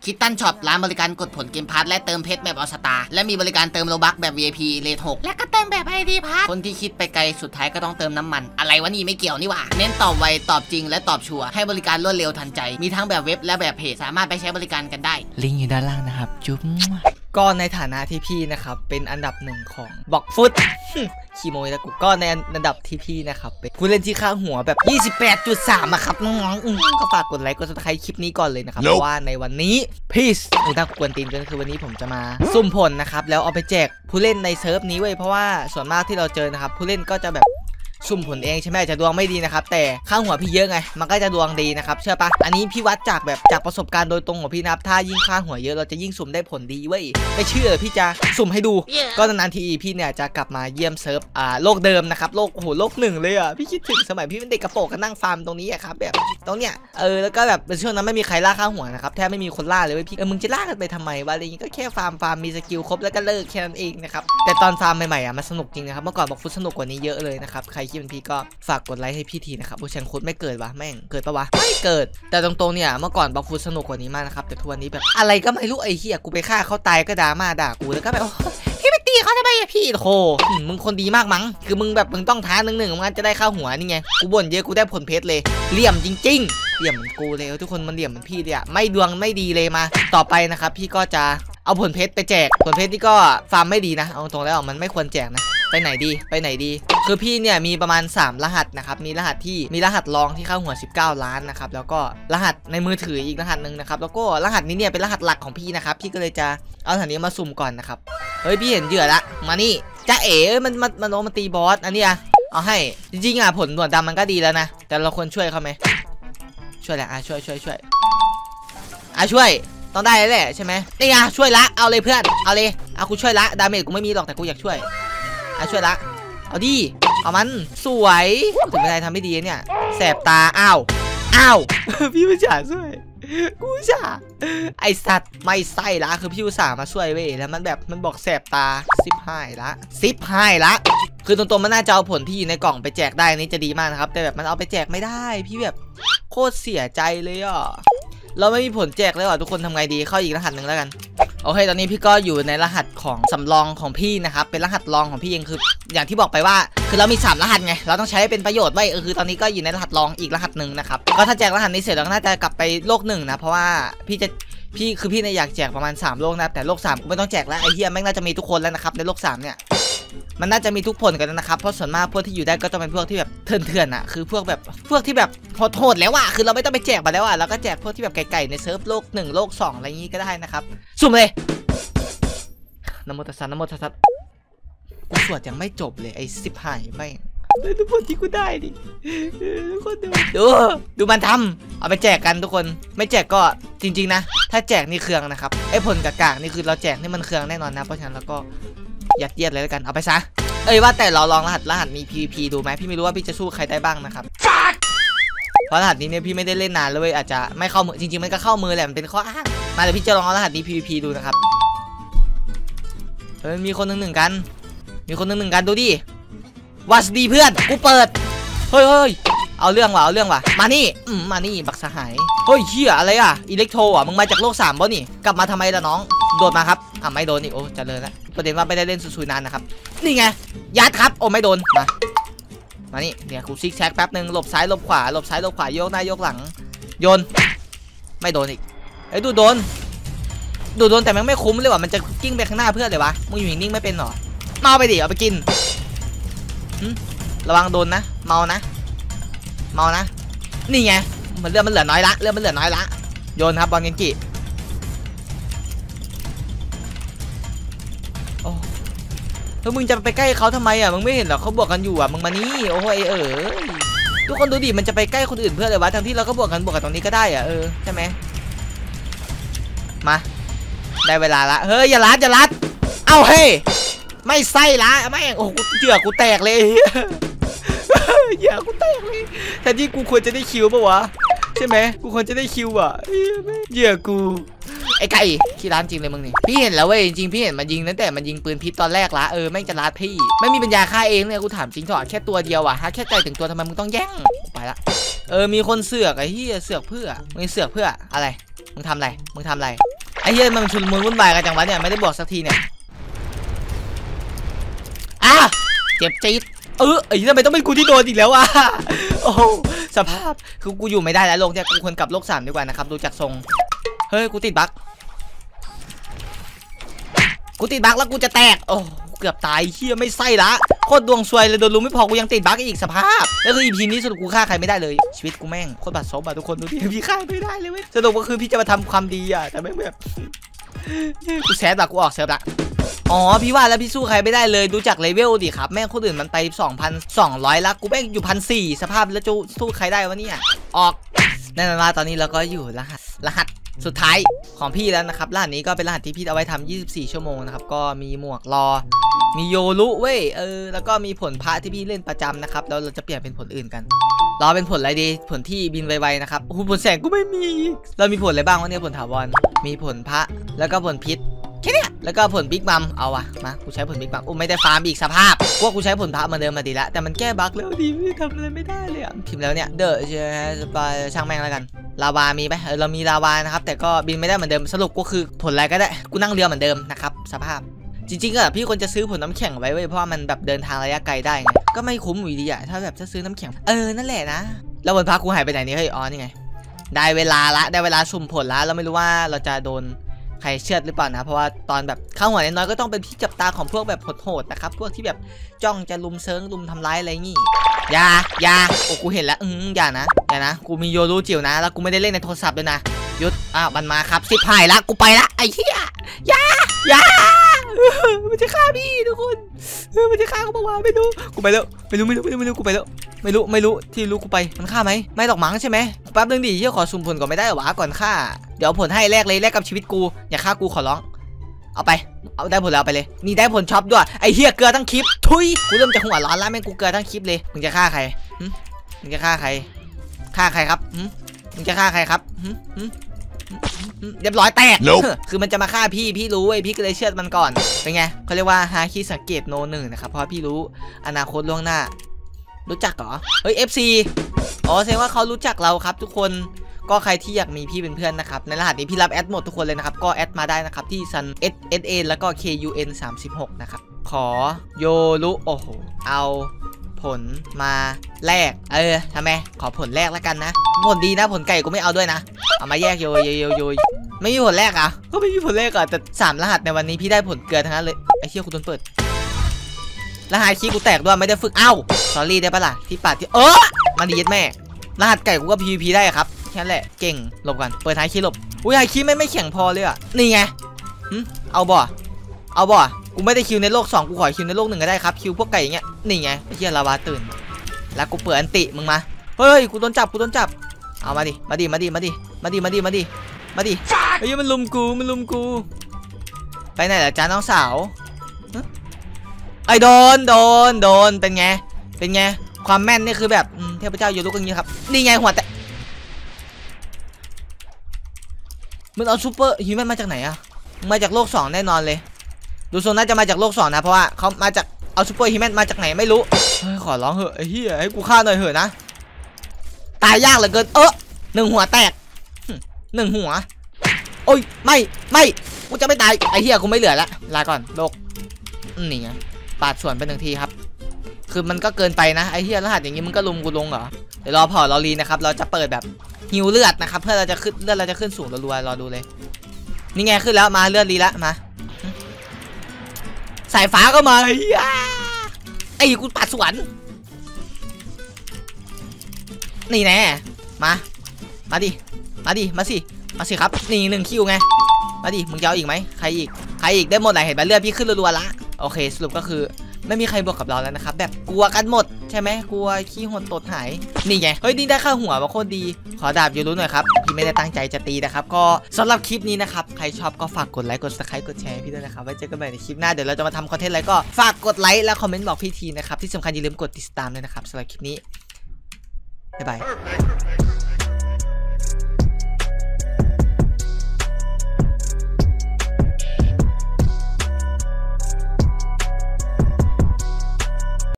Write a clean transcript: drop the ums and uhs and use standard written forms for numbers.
คิตตันช็อปร้านบริการกดผลเกมพาร์ทและเติมเพชรแบบออสตาและมีบริการเติมโลบัคแบบ VIP เลท6และก็เติมแบบ ID พาร์ทคนที่คิดไปไกลสุดท้ายก็ต้องเติมน้ำมันอะไรวะนี่ไม่เกี่ยวนี่หว่าเน้นตอบไวตอบจริงและตอบชัวร์ให้บริการรวดเร็วทันใจมีทั้งแบบเว็บและแบบเพจสามารถไปใช้บริการกันได้ลิงก์อยู่ด้านล่างนะครับจุ๊บก็ในฐานะที่พี่นะครับเป็นอันดับหนึ่งของบล็อกฟุตคีโมยแล้วกูก็ในอันดับที่พี่นะครับเป็นผู้เล่นที่ค่าหัวแบบ 28.3 อะครับน้องๆก็ฝากกดไลค์กดซับสไครต์คลิปนี้ก่อนเลยนะครับเพราะว่าในวันนี้พีซน่ากวนตีนก็คือวันนี้ผมจะมาสุ่มผลนะครับแล้วเอาไปแจกผู้เล่นในเซิร์ฟนี้เว้ยเพราะว่าส่วนมากที่เราเจอนะครับผู้เล่นก็จะแบบสุ่มผลเองใช่ไหมจะดวงไม่ดีนะครับแต่ค่าหัวพี่เยอะไงมันก็จะดวงดีนะครับเชื่อปะอันนี้พี่วัดจากประสบการณ์โดยตรงของพี่นะครับถ้ายิ่งค่าหัวเยอะเราจะยิ่งสุ่มได้ผลดีเว้ยไม่เชื่อพี่จะสุ่มให้ดูก็นานๆทีพี่เนี่ยจะกลับมาเยี่ยมเซิร์ฟโลกเดิมนะครับโลกโอ้โหโลกหนึ่งเลยอ่ะพี่คิดถึงสมัยพี่เป็นเด็กกระโปรงกันนั่งฟาร์มตรงนี้อะครับแบบตรงเนี้ยแล้วก็แบบช่วงนั้นไม่มีใครล่าค่าหัวนะครับแทบไม่มีคนล่าเลยเว้ยพี่มึงจะล่ากันไปทำไมวะอะไรอย่างงี้ก็แค่ฟาร์มมีสกิลครบแล้วก็เลิกแค่นั้นเองนะครับแต่ตอนฟาร์มใหม่ๆมันสนุกจริงนะครับเมื่อก่อนบอกฟุตสนุกกว่านี้เยอะเลยนะครับใครคิดเป็นพี่ก็ฝากกดไลค์ให้พี่ทีนะครับโอ้ฉันโคตรไม่เกิดวะแม่งเกิดปะวะไม่เกิดแต่ตรงๆเนี่ยเมื่อก่อนบล็อกฟุตสนุกกว่านี้มากนะครับแต่ทุกวันนี้แบบอะไรก็ไม่รู้ไอ้เหี้ยกูไปฆ่าเขาตายก็ด่ามาด่ากูแล้วก็แบบพี่ไปตีเขาทำไมอะพี่โธ่มึงคนดีมากมั้งคือมึงแบบมึงต้องท้าหนึ่งมันจะได้เข้าหัวนี่ไงกูบ่นเยอะกูได้ผลเพชรเลยเหลี่ยมจริงๆเหลี่ยมเหมือนกูเลยทุกคนมันเหลี่ยมเหมือนพี่เลยอะไม่ดวงไม่ดีเลยมาต่อไปนะครับพี่ก็จะเอาผลเพชรไปแจกผลเพชรที่ก็ฟาร์มไม่ดีนะเอาตรงแล้วมันไม่ควรแจกนะไปไหนดีคือพี่เนี่ยมีประมาณ3รหัสนะครับมีรหัสรองที่เข้าหัว19 ล้านนะครับแล้วก็รหัสในมือถืออีกรหัสหนึ่งนะครับแล้วก็รหัสนี้เนี่ยเป็นรหัสหลักของพี่นะครับพี่ก็เลยจะเอารหัสนี้มาสุ่มก่อนนะครับเฮ้ยพี่เห็นเหยื่อละมานี่จ้าเอ๋มันตีบอสอันนี้เอาให้จริงๆผลหนวดดำมันก็ดีแล้วนะแต่เราควรช่วยเขาไหมช่วยแหละช่วยช่วยต้องได้แหละใช่ไหมนี่ไงช่วยละเอาเลยเพื่อนเอาเลยกูช่วยละดาเมจกูไม่มีหรอกแต่กูอยากช่วยช่วยละเอาดิเอามันสวยถึงไม่ได้ทำไม่ดีเนี่ยแสบตาอ้าวพี่ผู้ชายช่วยกูจ่าไอสัตว์ไม่ใส่ละคือพี่อุตส่าห์มาช่วยเว้ยแล้วมันบอกแสบตา15ละคือตรงๆมันน่าจะเอาผลที่อยู่ในกล่องไปแจกได้นี่จะดีมากนะครับแต่แบบมันเอาไปแจกไม่ได้พี่แบบโคตรเสียใจเลยอ่ะเราไม่มีผลแจกเลยว่ะทุกคนทำไงดีเข้าอีกรหัสหนึ่งแล้วกันโอเคตอนนี้พี่ก็อยู่ในรหัสของสำรองของพี่นะครับเป็นรหัสรองของพี่เองคืออย่างที่บอกไปว่าคือเรามี3รหัสไงเราต้องใช้ให้เป็นประโยชน์ไว้คือตอนนี้ก็อยู่ในรหัสรองอีกรหัสหนึ่งนะครับก็ถ้าแจกรหัสนี้เสร็จเราก็น่าจะกลับไปโลก1นะเพราะว่าพี่เนี่ยอยากแจกประมาณ3โลกนะแต่โลก3กูไม่ต้องแจกแล้วไอ้เหี้ยแม่งน่าจะมีทุกคนแล้วนะครับในโลก3เนี่ยมันน่าจะมีทุกผลกันนะครับเพราะส่วนมากพวกที่อยู่ได้ก็จะเป็นพวกที่แบบเถื่อนๆอ่ะคือพวกที่แบบโหดแล้วอ่ะคือเราไม่ต้องไปแจกมาแล้วอ่ะเราก็แจกพวกที่แบบไก่ๆในเซิร์ฟโลก1โลก2อะไรอย่างงี้ก็ได้นะครับสุ่มเลยนโมตัสสะกูสวดยังไม่จบเลยไอ้10หายไม่ทุกคนที่กูได้ดิทุกคนดูมันทำเอาไปแจกกันทุกคนไม่แจกก็จริงๆนะถ้าแจกนี่เครื่องนะครับไอ้ผลกากๆนี่คือเราแจกนี่มันเครื่องแน่นอนนะเพราะฉะนั้นเราก็ยัดเยียดเลยแล้วกันเอาไปซะว่าแต่เราลองรหัสมี PVP ดูไหมพี่ไม่รู้ว่าพี่จะสู้ใครได้บ้างนะครับเพราะรหัสนี้เนี่ยพี่ไม่ได้เล่นนานเลยอาจจะไม่เข้ามือจริงๆมันก็เข้ามือแหละมันเป็นข้ออ้างมาเดี๋ยวพี่จะลองเอารหัสนี้ PVP ดูนะครับมีคนหนึ่งกันดูดิวัสดีเพื่อนกูเปิดเฮ้ยเอาเรื่องว่ะมานี่บักสหายเฮ้ยเหี้ยอะไรอ่ะอิเล็กโทรมึงมาจากโลก3ป่ะนี่กลับมาทำไมล่ะน้องโดดมาครับไม่โดนอีกโอ้เจริญแล้วประเด็นว่าไม่ได้เล่นซุยนานนะครับนี่ไงยัดครับโอ้ไม่โดนมานี่เนี่ยกูซิกแซกแป๊บนึงหลบซ้ายหลบขวาโยกหน้าโยกหลังโยนไม่โดนอีกดูโดนแต่มันไม่คุ้มเลยว่ะมันจะกิ้งไปข้างหน้าเพื่อนเลยวะมึงอยู่นิ่งไม่เป็นหรอเอาไปดิเอาไปกินระวังโดนนะเมานะนี่ไงมันเลือดมันเหลือน้อยละโยนครับบอลเกนจิโอ้แล้วมึงจะไปใกล้เขาทำไมอ่ะมึงไม่เห็นหรอเขาบวกกันอยู่อ่ะมึงมานี่โอ้ยทุกคนดูดิมันจะไปใกล้คนอื่นเพื่ออะไรวะทั้งที่เราก็บวกกันตรงนี้ก็ได้อ่ะใช่ไหมมาได้เวลาละเฮ้ยอย่าลัดเอาเฮ้ยไม่ใส่ละไม่โอ้เหยื่อกูแตกเลยเหยื่อกูแตกเลยแทนที่กูควรจะได้คิวปะวะใช่ไหมกูควรจะได้คิวอ่ะเหยื่อกูไอ้ไก่ขี้ร้านจริงเลยมึงนี่พี่เห็นแล้วเว้ยจริงพี่เห็นมันยิงตั้งแต่มันยิงปืนพิษตอนแรกละแม่งจะรัดพี่ไม่มีปัญญาฆ่าเองเลยกูถามจริงเถอะแค่ตัวเดียวอ่ะแค่ใจถึงตัวทำไมมึงต้องแย่งไปละมีคนเสือกไอ้เหี้ยเสือกเพื่อมึงเสือกเพื่ออะไรมึงทำอะไรอ้เหี้ยมันชุลมุนวุ่นวายกันจังวะเนี่ยไม่ได้บอกสักทีเนี่ยเจ็บจี๊ดไอ้ทำไมต้องเป็นกูที่โดนอีกแล้วอ่ะโอ้สภาพคือกูอยู่ไม่ได้แล้วโลกเนี่ยกูควรกลับโลก3ดีกว่านะครับดูจากทรงเฮ้ยกูติดบั๊กแล้วกูจะแตกโอ้เกือบตายเฮียไม่ไส้ละโคตรดวงซวยเลยโดนลุมไม่พอกูยังติดบั๊กอีกสภาพแล้วคือ EP นี้สรุปกูฆ่าใครไม่ได้เลยชีวิตกูแม่งโคตรบาดซบทุกคนดูดิพี่ฆ่าไม่ได้เลยเว้ยสรุปก็คือพี่จะมาทำความดีอ่ะแต่ไม่แบบกูแซดบักกูออกเซิร์ฟละอ๋อพี่ว่าแล้วพี่สู้ใครไม่ได้เลยดูจากเลเวลดิครับแม่งคนอื่นมันไป 2,200 ละกูแม่งอยู่ 1,400 สภาพแล้วจะสู้ใครได้วะเนี่ยออกแน่นอนว่าตอนนี้เราก็อยู่รหัสสุดท้ายของพี่แล้วนะครับรหัสนี้ก็เป็นรหัสที่พี่เอาไว้ทำ24 ชั่วโมงนะครับก็มีหมวกรอมีโยรุเว้ยแล้วก็มีผลพระที่พี่เล่นประจำนะครับแล้วเราจะเปลี่ยนเป็นผลอื่นกันรอเป็นผลอะไรดีผลที่บินไวๆนะครับโอ้โหผลแสงกูไม่มีเรามีผลอะไรบ้างวะเนี่ยผลถาวรมีผลพระแล้วก็ผลพิษแค่นี้แล้วก็ผลบิ๊กมัมเอาวะมากูใช้ผลบิ๊กมัมไม่ได้ฟาร์มอีกสภาพพวกกูใช้ผลพระมาเดิมมาดีละแต่มันแก้บั๊กแล้วดีไม่ทำอะไรไม่ได้เลยอ่ะพิมพ์แล้วเนี่ยเดอะช่างแม่งแล้วกันลาวามีไหมเรามีลาวานะครับแต่ก็บินไม่ได้เหมือนเดิมสรุปก็คือผลอะไรก็ได้กูนั่งเรือเหมือนเดิมนะครับสภาพจริงๆก็พี่ควรจะซื้อผลน้ำแข็งไว้เว้ยเพราะว่ามันแบบเดินทางระยะไกลได้ไงก็ไม่คุ้มอยู่ดีอ่ะถ้าแบบจะซื้อน้ำแข็งนั่นแหละนะแล้วผลพระกูหายไปไหนนี่เฮ้ยอ๋อนี่ไงได้เวลาสุ่มผลแล้วเราไม่รู้ว่าเราจะโดนใครเชื่อหรือเปล่านะเพราะว่าตอนแบบข้าวหัวน้อยก็ต้องเป็นที่จับตาของพวกแบบโหดๆนะครับพวกที่แบบจ้องจะลุมเซิงลุมทำร้ายอะไรงี้อย่าโอ้กูเห็นแล้วอย่านะกูมีโยรูจิ๋วนะแล้วกูไม่ได้เล่นในโทรศัพท์ด้วยนะยุดมันมาครับสิบหายละกูไปละไอ้เหี้ยอย่ามันจะฆ่าพี่ทุกคนมันจะฆ่ากูเปล่าวะไม่รู้กูไปแล้วไม่รู้กูไปแล้วไม่รู้ที่รู้กูไปมันฆ่าไหมไม่หรอกมั้งใช่ไหมแป๊บนึงดิเฮียขอสุ่มผลก่อนไม่ได้หรอวะก่อนฆ่าเดี๋ยวผลให้แลกกับชีวิตกูอย่าฆ่ากูขอร้องเอาได้ผลแล้วไปเลยนี่ได้ผลช็อปด้วยไอ้เฮียเกลือทั้งคลิปทุยกูเริ่มจะหัวร้อนแล้วแม่งกูเกลือทั้งคลิปเลยมึงจะฆ่าใครมึงจะฆ่าใครครับมึงจะฆ่าใครครับเรียบร้อยแตก คือมันจะมาฆ่าพี่รู้เว้ยพี่ก็เลยเชื่อมันก่อนเป็นไงเขาเรียกว่าฮาคิสังเกตโน1นะครับเพราะพี่รู้อนาคตล่วงหน้ารู้จักเหรอเฮ้ย FC อ๋อแสดงว่าเขารู้จักเราครับทุกคนก็ใครที่อยากมีพี่เป็นเพื่อนนะครับในรหัสนี้พี่รับแอดหมดทุกคนเลยนะครับก็แอดมาได้นะครับที่ sun ssa แล้วก็ kun 36นะครับขอโยรุโอ้โหเอาผลมาแลกทำไมขอผลแรกแล้วกันนะผลดีนะผลไก่กูไม่เอาด้วยนะเอามาแยกโยไม่มีผลแรกอ่ะก็ไม่มีผลแรกอ่ะแต่3รหัสในวันนี้พี่ได้ผลเกลือทั้งนั้นเลยไอ้เชี่ยกูโดนเปิดรหัสคีกูแตกด้วยไม่ได้ฝึกสอรี่ได้ปะล่ะที่ปัดที่มาดีแม่รหัสไก่กูก็ PVP ได้ครับแค่นั้นแหละเก่งหลบกันเปิดท้ายคีหลบอุ้ยท้ายคีไม่แข็งพอเลยอ่ะนี่ไงเอาบ่กูไม่ได้คิวในโลก2กูขอคิวในโลก1ก็ได้ครับคิวพวกไก่อย่างเงี้ยนี่ไงไอ้เหี้ยลาวาตื่นแล้วกูเปิดอันติมึงมาเฮ้ยกูโดนจับเอามาดิเฮ้ยมันลุมกูไปไหนล่ะจ้าน้องสาวไอ้โดนเป็นไงความแม่นนี่คือแบบเทพเจ้าอยู่ลูกอย่างนี้ครับนี่ไงหัวแต่มันเอาซูเปอร์ฮิวแมนมาจากไหนอะมาจากโลก2แน่นอนเลยดูโซนน่าจะมาจากโลก2นะเพราะว่าเขามาจากเอาซูเปอร์ฮิวแมนมาจากไหนไม่รู้ขอร้องเหอะไอ้เหี้ยให้กูฆ่าหน่อยเหอะนะตายยากเหลือเกิน1 หัวแตก1 หัวโอ้ยไม่กูจะไม่ตายไอ้เหี้ยกูไม่เหลือละลาก่อนโลกนี่ไงปาดส่วนไป1 ทีครับคือมันก็เกินไปนะไอ้เหี้ยรหัสอย่างงี้มึงก็ลุมกูลงเหรอเดี๋ยวรอพอเรารีนะครับเราจะเปิดแบบหิวเลือดนะครับเพื่อเราจะขึ้นเลือดเราจะขึ้นสูงรัวๆรอดูเลยนี่ไงขึ้นแล้วมาเลือดรีละมาสายฟ้าก็มาไอ้กูปาดสวนนี่แน่มาดิมาสิครับนี่1 คิวไงมาดิมึงจะเอาอีกไหมใครอีกได้หมดไหนเห็นไหมเลือดพี่ขึ้นรัวๆละโอเคสรุปก็คือไม่มีใครบวกกับเราแล้วนะครับแบบกลัวกันหมดใช่ไหมกลัวขี้หดตดหายนี่ไงเฮ้ยนี่ได้ค่าหัวมาโคตรดีขอดาบยูรู้หน่อยครับพี่ไม่ได้ตั้งใจจะตีนะครับก็สำหรับคลิปนี้นะครับใครชอบก็ฝากกดไลค์กด subscribe กดแชร์พี่ด้วยนะครับไว้เจอกันใหม่ในคลิปหน้าเดี๋ยวเราจะมาทำคอนเทนต์อะไรก็ฝากกดไลค์และคอมเมนต์บอกพี่ทีนะครับที่สำคัญอย่าลืมกดติดตามด้วยนะครับสำหรับคลิปนี้บ๊ายบาย